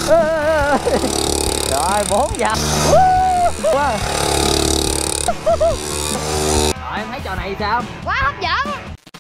Rồi 4 vòng. Wow. Rồi em thấy trò này sao? Quá hấp dẫn.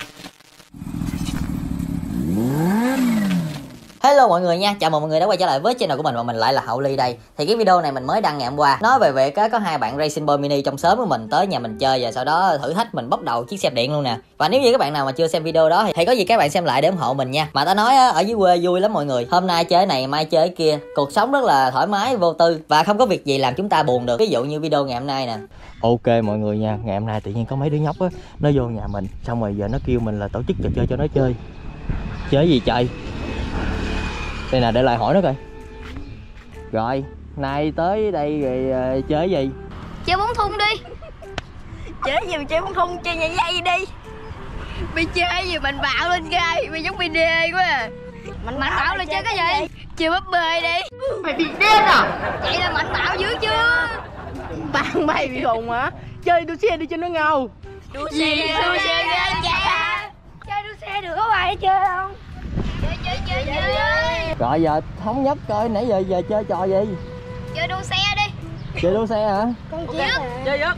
Hello mọi người nha, chào mừng mọi người đã quay trở lại với channel của mình và mình lại là Hậu Ly đây. Thì cái video này mình mới đăng ngày hôm qua, nói về việc có hai bạn Racing Boy Mini trong xóm của mình tới nhà mình chơi và sau đó thử thách mình bốc đầu chiếc xe điện luôn nè. Và nếu như các bạn nào mà chưa xem video đó thì có gì các bạn xem lại để ủng hộ mình nha. Mà ta nói ở dưới quê vui lắm mọi người. Hôm nay chơi này, mai chơi kia, cuộc sống rất là thoải mái, vô tư và không có việc gì làm chúng ta buồn được. Ví dụ như video ngày hôm nay nè. Ok mọi người nha, ngày hôm nay tự nhiên có mấy đứa nhóc á, nó vô nhà mình, xong rồi giờ nó kêu mình là tổ chức trò chơi cho nó chơi. Chơi gì trời? Đây nè, để lại hỏi nó coi. Rồi, nay tới đây rồi chơi gì? Chơi bóng thun đi. Chơi gì mà chơi bóng thun, chơi nhảy dây đi. Mày chơi gì mạnh bạo lên gai, mày giống BD quá à. Mạnh bạo là chơi cái gì? Chơi búp bê đi. Mày bị điên à? Vậy là mạnh bạo dữ chưa? Bạn mày bị khùng hả? Chơi đua xe đi cho nó ngầu. Đua xe ghê cha. Chơi đua xe được có ai chơi không? Chơi. Rồi giờ thống nhất coi nãy giờ chơi trò gì? Chơi đua xe đi. Chơi đua xe hả? Chơi vô.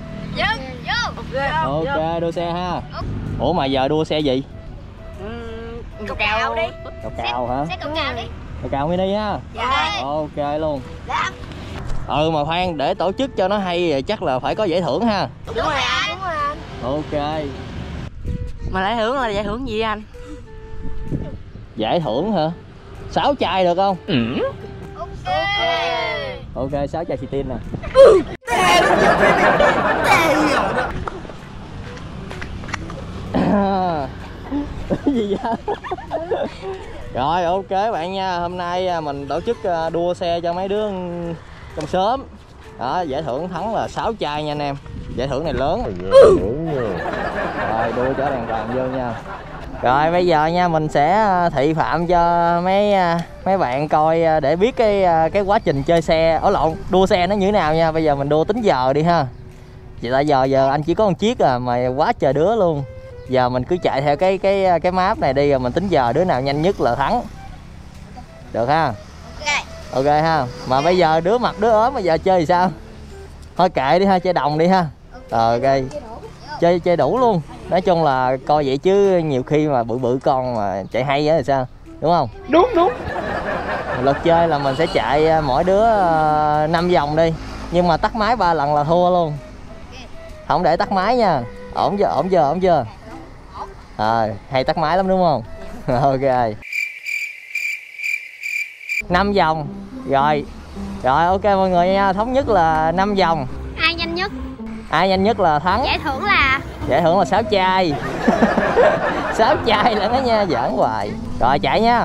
Ok, đua xe ha. Ủa mà giờ đua xe gì? Cào cào đi. Cào hả? Xe cào cào đi. Cào mini ha. Dạ. Ok luôn. Mà khoan, để tổ chức cho nó hay chắc là phải có giải thưởng ha. Đúng rồi anh. Ok. Mà giải thưởng là giải thưởng gì anh? Giải thưởng hả? 6 chai được không? Ok. Ok, 6 chai xì tin nè. Gì vậy? Rồi ok bạn nha, hôm nay mình tổ chức đua xe cho mấy đứa trong xóm. Đó, giải thưởng thắng là 6 chai nha anh em. Giải thưởng này lớn. Rồi đua cho đàng hoàng vô nha. Rồi bây giờ nha, mình sẽ thị phạm cho mấy bạn coi để biết cái quá trình chơi xe, đua xe nó như thế nào nha. Bây giờ mình đua tính giờ đi ha. Vậy là giờ anh chỉ có một chiếc mà quá trời đứa luôn. Giờ mình cứ chạy theo cái map này đi rồi mình tính giờ đứa nào nhanh nhất là thắng. Được ha? Ok ha. Mà bây giờ đứa mặt đứa ốm bây giờ chơi thì sao? Thôi kệ đi ha, chơi đồng đi ha. Ok. Chơi đủ luôn. Nói chung là coi vậy chứ nhiều khi mà bự con mà chạy hay á thì sao? Đúng không? Đúng. Lượt chơi là mình sẽ chạy mỗi đứa 5 vòng đi. Nhưng mà tắt máy 3 lần là thua luôn. Không để tắt máy nha. Ổn chưa? Hay tắt máy lắm đúng không? Ok. 5 vòng. Rồi ok mọi người nha, thống nhất là 5 vòng. Ai nhanh nhất là thắng. Giải thưởng là 6 chai. 6 chai lận đó nha, giỡn hoài. Rồi chạy nha.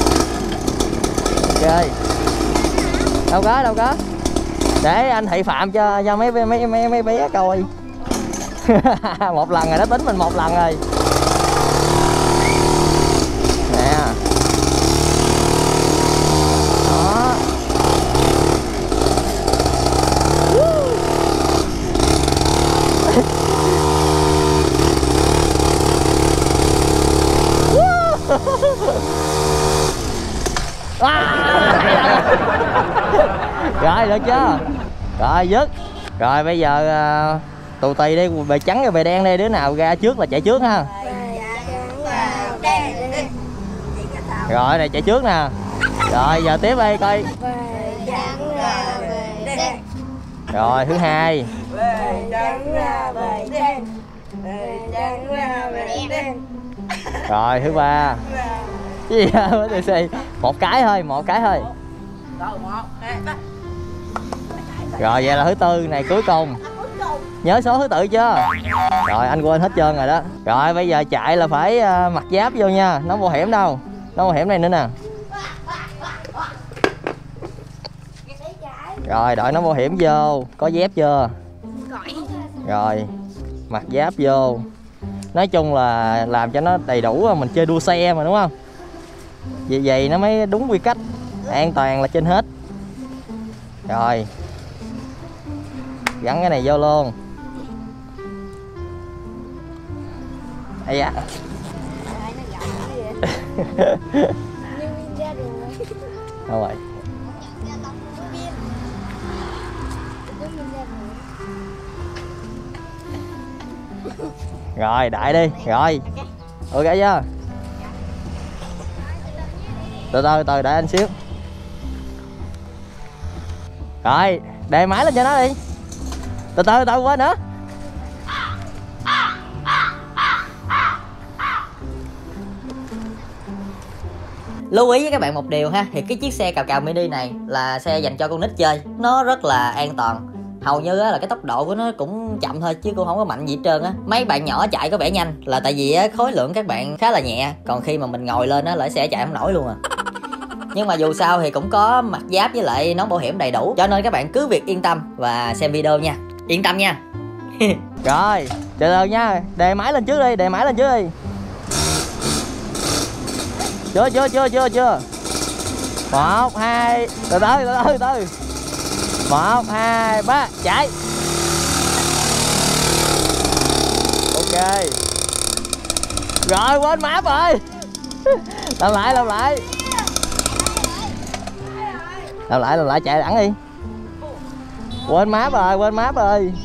Ok. Đâu có. Để anh thị phạm cho mấy bé coi. Một lần rồi, nó tính mình một lần rồi. Nè. Đó. Rồi được chưa? Rồi dứt. Rồi bây giờ tù tì đi, bề trắng và bề đen đây, đứa nào ra trước là chạy trước ha. Rồi này chạy trước nè. Rồi giờ tiếp đây coi. Rồi thứ hai. Rồi thứ ba. Cái gì vậy? Một cái thôi. Rồi vậy là thứ tư này cuối cùng. Nhớ số thứ tự chưa? Rồi anh quên hết trơn rồi đó. Rồi bây giờ chạy là phải mặc giáp vô nha. Nón bảo hiểm đâu? Nón bảo hiểm này nữa nè. Rồi đội nón bảo hiểm vô. Có dép chưa? Rồi mặc giáp vô. Nói chung là làm cho nó đầy đủ, mình chơi đua xe mà đúng không? Vì vậy nó mới đúng quy cách. An toàn là trên hết. Rồi gắn cái này vô luôn. Ây da. Đâu rồi? Rồi đại đi. Rồi ok chưa? Từ từ để anh xíu. Rồi đề máy lên cho nó đi. Từ từ quên nữa. Lưu ý với các bạn một điều ha, thì cái chiếc xe cào cào mini này là xe dành cho con nít chơi, nó rất là an toàn. Hầu như là cái tốc độ của nó cũng chậm thôi chứ cũng không có mạnh gì hết trơn á. Mấy bạn nhỏ chạy có vẻ nhanh là tại vì khối lượng các bạn khá là nhẹ, còn khi mà mình ngồi lên á là xe chạy không nổi luôn à. Nhưng mà dù sao thì cũng có mặt giáp với lại nón bảo hiểm đầy đủ, cho nên các bạn cứ việc yên tâm và xem video nha. Yên tâm nha. Rồi từ từ nha, đề máy lên trước đi, đề máy lên trước đi. Chưa 1 2 từ từ 1 2 3 chạy. Ok rồi, quên map rồi. làm lại chạy đẳng đi. Quên map rồi.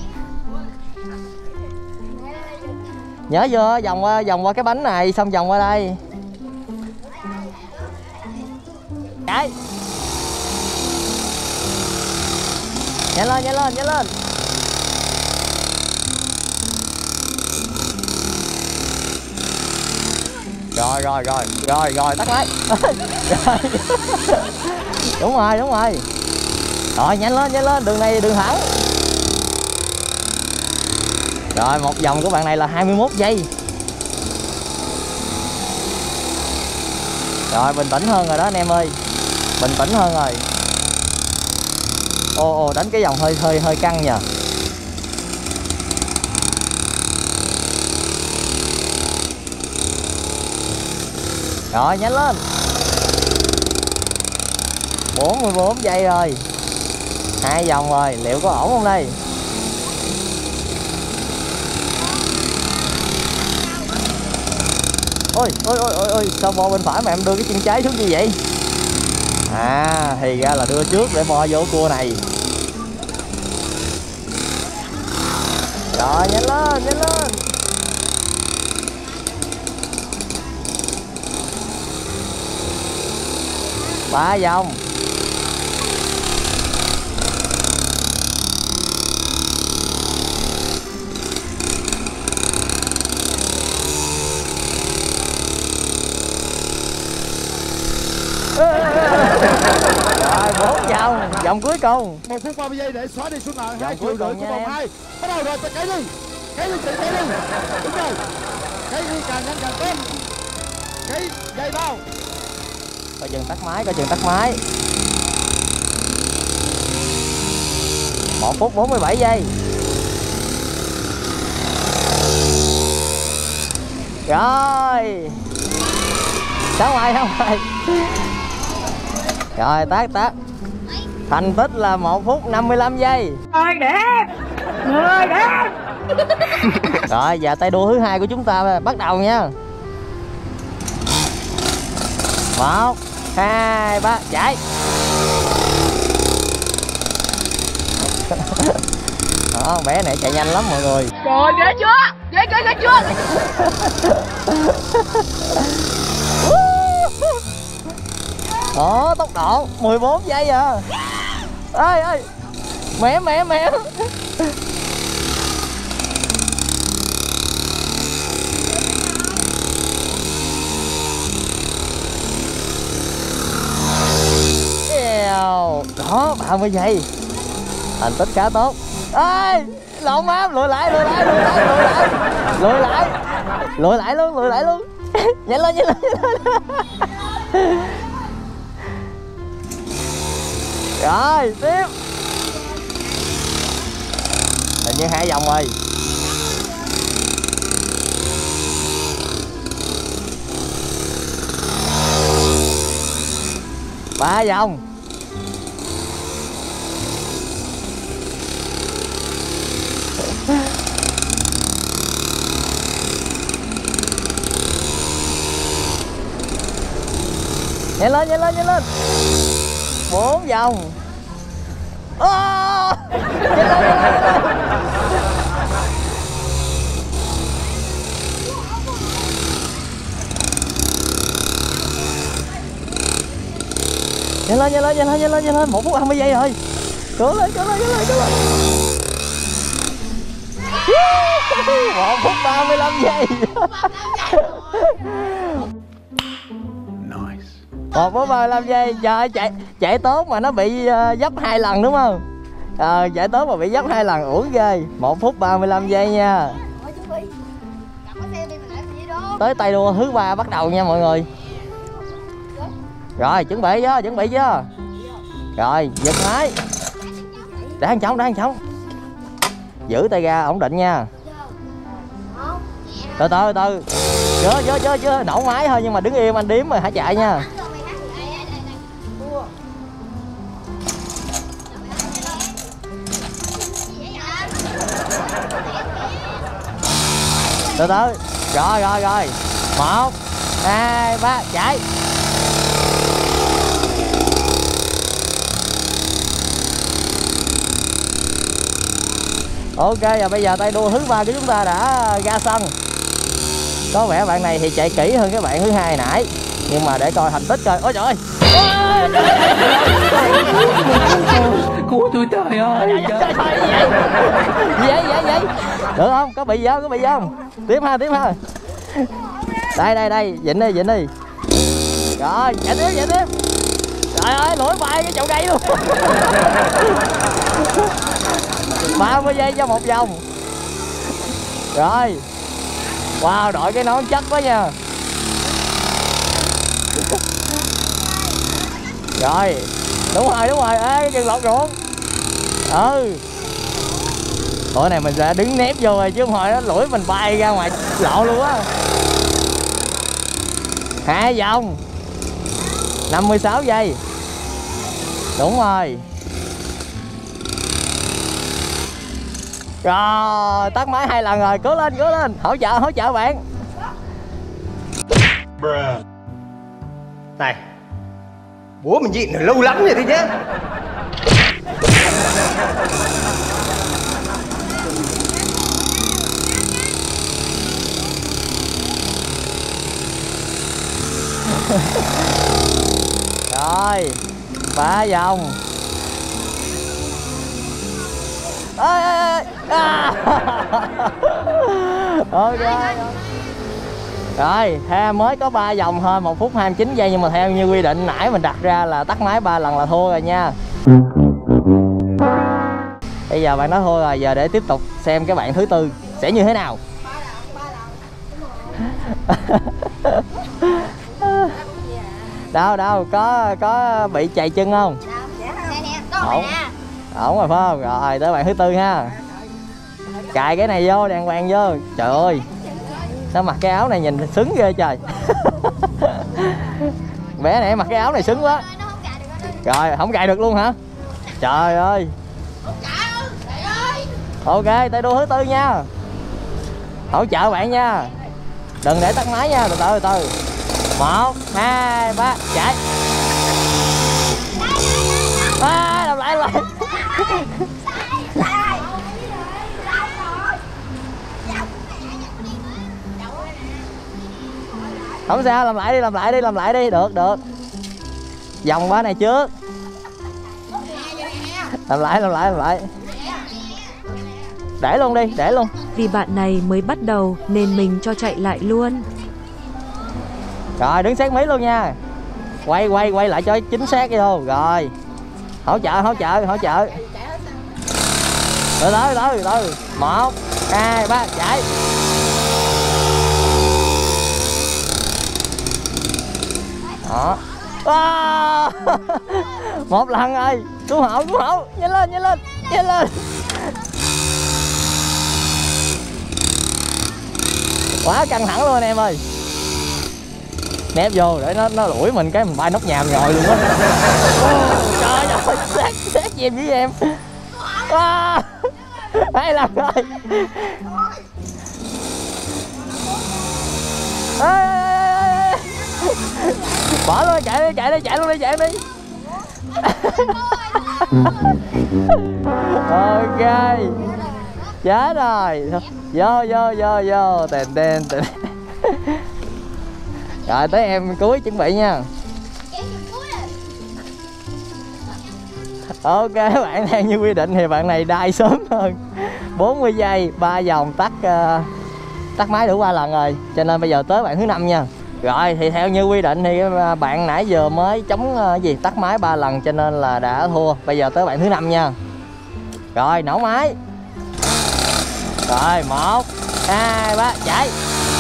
Nhớ vô vòng qua cái bánh này xong vòng qua đây. Chạy. Nhanh lên. Rồi tắt máy. Đúng rồi. Rồi nhanh lên, đường này đường thẳng. Rồi một vòng của bạn này là 21 giây. Rồi bình tĩnh hơn rồi đó anh em ơi. Bình tĩnh hơn rồi. Ồ đánh cái vòng hơi căng nhờ. Rồi nhanh lên. 44 giây rồi. 2 vòng rồi, liệu có ổn không đây? Ôi sao bo bên phải mà em đưa cái chân trái xuống như vậy? À thì ra là đưa trước để bo vô cua này. Rồi nhanh lên. 3 vòng. Rồi 4 vòng, vòng cuối cùng. 1 phút 30 giây để xóa đi số nợ 2 cuối triệu rưỡi cùng của nha vòng em. 2. Bắt đầu rồi, chạy đi. Chạy đi. Đúng rồi. Chạy đi càng nhanh càng tốt. Chạy dây bao. Coi chừng tắt máy. 1 phút 47 giây. Rồi. Ra ngoài. Rồi tắt. Thành tích là 1 phút 55 giây. Người đẹp. Rồi giờ tay đua thứ hai của chúng ta bắt đầu nha. 1 2 3 chạy. Đó, bé này chạy nhanh lắm mọi người. Rồi ghê chưa? Ghê chưa? Đó, tốc độ 14 giây à. Ơi mẹ. Đó 30 giây. Thành tích khá tốt. Ê lộn má, lùi lại luôn. Nhanh lên. Rồi tiếp. Hình như 2 vòng rồi. Ba vòng. Nhanh lên. 4 vòng. Nhanh lên. Nhanh lên, nhanh lên, nhanh lên, nhanh lên, nhanh lên. 1 phút 20 giây rồi. Cố lên, cố lên, cố lên, cố lên. 1 phút 35 giây. 1 phút 35 giây. Trời ơi, chạy tốt mà nó bị dấp 2 lần đúng không? Chạy tốt mà bị dấp 2 lần, uổng ghê. 1 phút 35 giây nha. Tới tay đua thứ 3 bắt đầu nha mọi người. Rồi chuẩn bị chưa, chuẩn bị chưa? Rồi giật máy. Để ăn trống, để ăn trống. Giữ tay ga ổn định nha. Từ từ từ. Chưa nổ máy thôi, nhưng mà đứng im anh điếm rồi hãy chạy nha. Từ từ. Rồi 1 2 3 chạy. Ok, và bây giờ tay đua thứ 3 của chúng ta đã ra sân. Có vẻ bạn này thì chạy kỹ hơn cái bạn thứ 2 nãy, nhưng mà để coi thành tích coi. Ôi trời ơi, Cứu tôi trời ơi. gì vậy? Được không? Có bị gì không? Tiếp ha. Đây, vịnh đi. Rồi, chạy tiếp. Trời ơi, lỗi bay cái chậu cây luôn. 30 giây cho 1 vòng. Rồi. Wow, đội cái nón chất quá nha. Rồi. Đúng rồi. Ê, cái chừng lọt ruộng. Bữa này mình sẽ đứng nép vô rồi chứ không hồi nó lũi mình bay ra ngoài lộ luôn á. 2 vòng. 56 giây. Đúng rồi. Rồi, tắt máy 2 lần rồi, cố lên, hỗ trợ bạn. Này, bố mình nhịn lâu lắm rồi đấy nhé. Rồi, 3 vòng. Ok. Rồi, mới có 3 vòng thôi, 1 phút 29 giây, nhưng mà theo như quy định nãy mình đặt ra là tắt máy 3 lần là thua rồi nha. Bây giờ bạn nói thua rồi, giờ để tiếp tục xem cái bạn thứ 4 sẽ như thế nào. Đâu, có bị chày chân không? Ổn rồi phải không? Rồi, tới bạn thứ 4 ha. Cài cái này vô, đàng hoàng vô. Trời ơi, sao mặc cái áo này nhìn sướng ghê trời. Bé này mặc cái áo này sướng quá. Rồi, không cài được luôn hả? Trời ơi. Ok, tay đua thứ 4 nha. Hỗ trợ bạn nha. Đừng để tắt máy nha, từ từ. 1 2 3 chạy. Làm lại. Không sao, làm lại đi, được. Vòng quá này trước. Làm lại. Để luôn đi. Vì bạn này mới bắt đầu nên mình cho chạy lại luôn. Rồi, đứng sát mí luôn nha. Quay lại cho chính xác vô. Rồi. Hỗ trợ. Từ từ. 1 2 3 chạy. Đó. Một lần rồi. Cứu hộ. Nhanh lên. Quá căng thẳng luôn anh em ơi. Nép vô để nó lủi mình cái mình bay nóc nhà rồi luôn á. Trời ơi, sát gì em với em. 2 lần rồi. Bỏ luôn, chạy luôn đi. Ok. Chết rồi. Vô. Tên. Rồi tới em cuối chuẩn bị nha. Ok bạn, theo như quy định thì bạn này đai sớm hơn 40 giây 3 vòng tắt máy đủ 3 lần rồi, cho nên bây giờ tới bạn thứ 5 nha. Rồi thì theo như quy định thì bạn nãy giờ mới chống tắt máy 3 lần cho nên là đã thua. Bây giờ tới bạn thứ 5 nha. Rồi nổ máy. Rồi 1 2 3 chạy.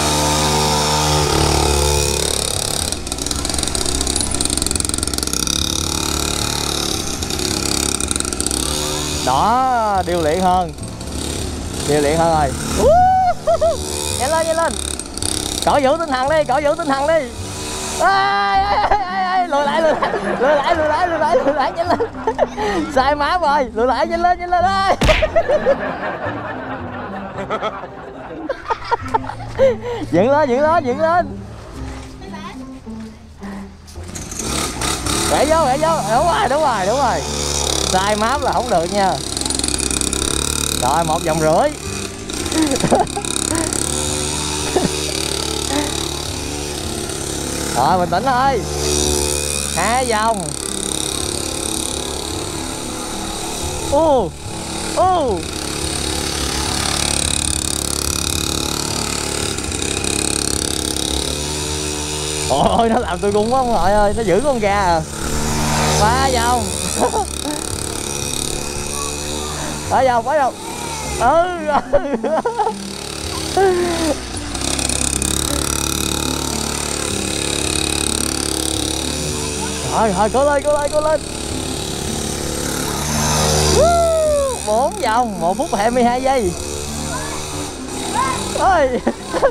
Đó, điêu luyện hơn rồi. Nhanh lên. Cổ vũ tinh thần đi, lùi lại, nhanh lên. Sai má rồi, lùi lại, nhanh lên ơi. Dựng lên. Bẻ vô, đúng rồi. Sai máp là không được nha. Rồi 1,5 vòng. Rồi bình tĩnh thôi. 2 vòng. Ôi nó làm tôi run quá ông nội ơi, nó giữ con gà à. 3 vòng. 3 vòng. Thôi cố lên. 4 vòng, 1 phút 22 giây. Ôi.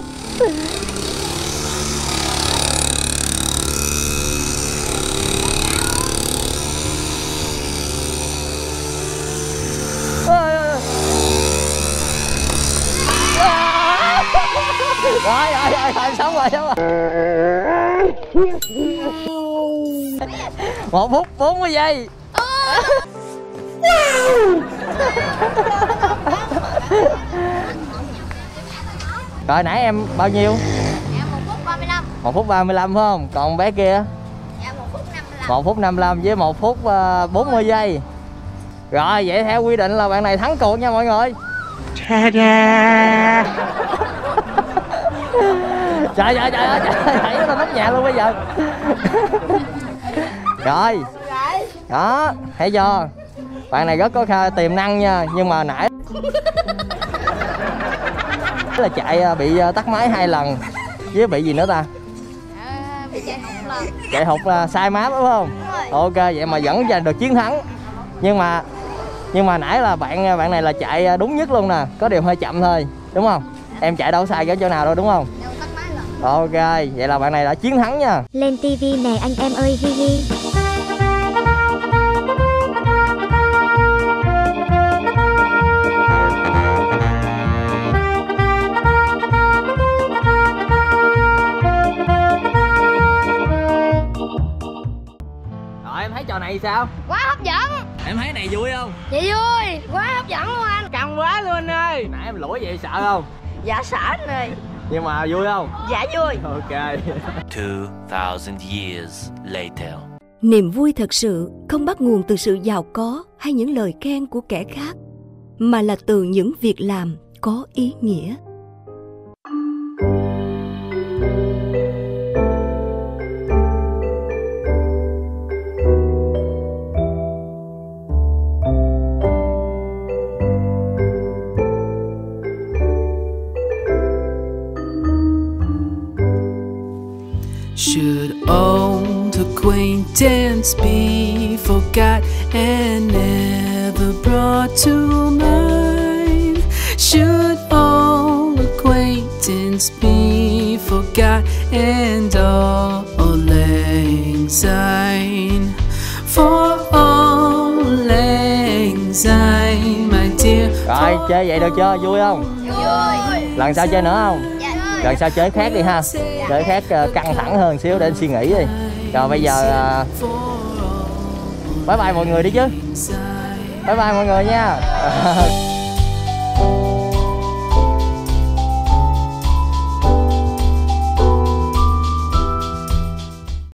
Rồi, xong rồi. 1 phút 40 giây. Rồi nãy em bao nhiêu? Em 1 phút 35. 1 phút 35 phải không? Còn bé kia? Dạ 1 phút 55. 1 phút 55 với 1 phút 40 giây. Rồi vậy theo quy định là bạn này thắng cuộc nha mọi người. Trời ơi, thấy nó nóc nhà luôn bây giờ. Rồi. Đó, thấy chưa? Bạn này rất có tiềm năng nha, nhưng mà nãy là chạy bị tắt máy 2 lần. Với bị gì nữa ta? Bị chạy hụt lần. Chạy hụt là sai map đúng không? Ok, vậy mà vẫn giành được chiến thắng. Nhưng mà nãy là bạn này là chạy đúng nhất luôn nè, có điều hơi chậm thôi, đúng không? Em chạy đâu sai cái chỗ nào đâu đúng không? Ok, vậy là bạn này đã chiến thắng nha. Lên tivi nè anh em ơi, hi hi. Rồi em thấy trò này sao? Quá hấp dẫn. Em thấy này vui không? Dạ vui, quá hấp dẫn luôn anh. Căng quá luôn anh ơi. Nãy em lủi vậy sợ không? Dạ sợ anh ơi. Nhưng mà vui không? Dạ vui. Ok. 2000 years later. Niềm vui thật sự không bắt nguồn từ sự giàu có hay những lời khen của kẻ khác, mà là từ những việc làm có ý nghĩa. Should old acquaintance be forgot and never brought to mind? Should old acquaintance be forgot and all lang syne? For all lang syne, my dear. Rồi chơi vậy được chưa? Vui không? Vui. Lần sau chơi nữa không? Dạ. Lần sau chơi khác đi ha. Chơi khác căng thẳng hơn xíu để anh suy nghĩ đi. Rồi bây giờ bye bye mọi người đi chứ. Bye bye mọi người nha.